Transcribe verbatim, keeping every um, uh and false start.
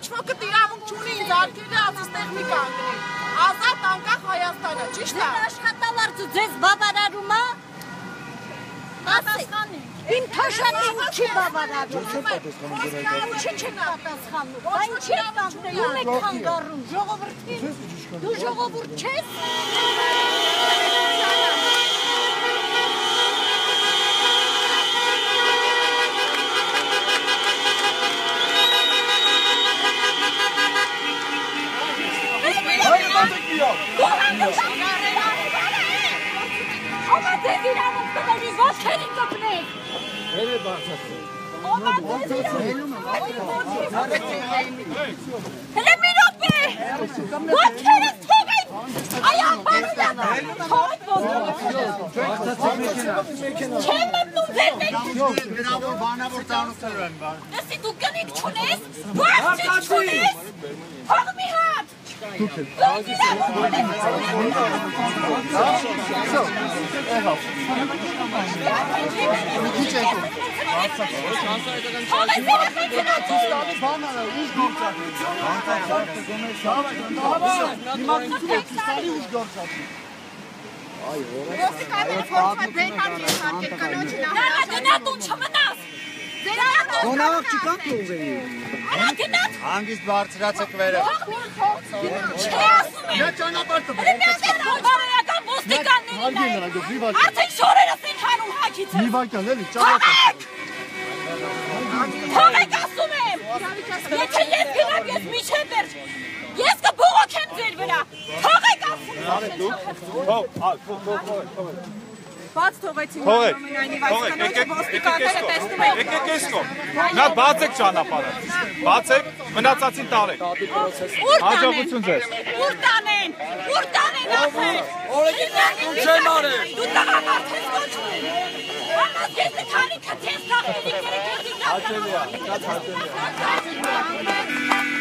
ոքը իրավունք չունի ինձ արգելի ասես տեխնիկա անգնի։ Ազատ անկախ Հայաստանը, ճիշտ է։ Ձեր աշխատավարձը ձեզ բավարարում է։ Պատասխանի։ Իմ թոշակը չի բավարարում։ Ինչի չեք պատասխանում։ Բա ինչի եք կանգնում եք խանգարում ժողովրդին։ Դու ժողովուրդ չես։ Ո՞վ է իրավունք տվել ոտքերին կպնեք։ Հերը բարձրացրու։ Հələ մի րոպե։ Ոտքերը թողեք։ Այա բարձր։ Թողեք ոտքերը։ Չեմ մտնում ձեր մեջ։ Գրավոր բանավոր ծանոթներ են բան։ Դեսի դու կնիկ չունես։ Բարձր չունես։ Թող մի հատ։ Դուք եք։ Գոնավակ չկանք ուղղեի։ Հանգիստ բարձրացեք վերև։ Չէ ասում եմ։ Նա ճանապարհ տվեք։ Բարոյական ոստիկաններին արդեն շորերս են հանում հաչից։ Մի վայրկյան էլի ճանապարհ։ Թողեք ասում եմ։ Եթե ես գնամ ես միջև վերջ։ Ես կբողոքեմ ձեր վրա։ Թողեք ասում եմ։ Բաց թողեցին Թողեք, ամենայնիվ թողեք, այսքանոց եկեք, ոստիկանները տեսնում են։ եկեք էս կողմ։ Նա բացեք ճանապարհը։ Բացեք, մնացածին տարեք։ Հաջողություն ձեզ։ Ուր տանեն։ Ուր տանեն ասեք։ Չեմ արել։ Դու տղամարդ ես կոչվում։ Անաս ես քանի քթես թաղելի կերեք ես։ Հաճելի է, շատ հաճելի է։